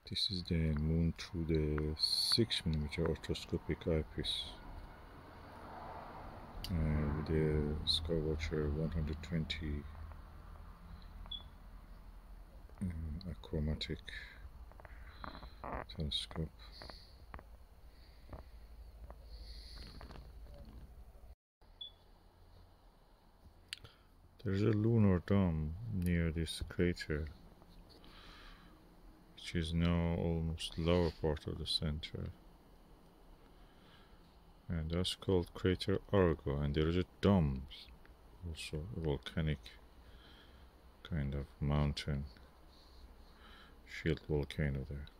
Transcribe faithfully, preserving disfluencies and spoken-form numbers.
This is the moon through the six millimeter orthoscopic eyepiece uh, with the Skywatcher one hundred twenty uh, achromatic telescope. There's a lunar dome near this crater, which is now almost lower part of the center, and that's called crater Argo. And there is a dome, also a volcanic kind of mountain, shield volcano there.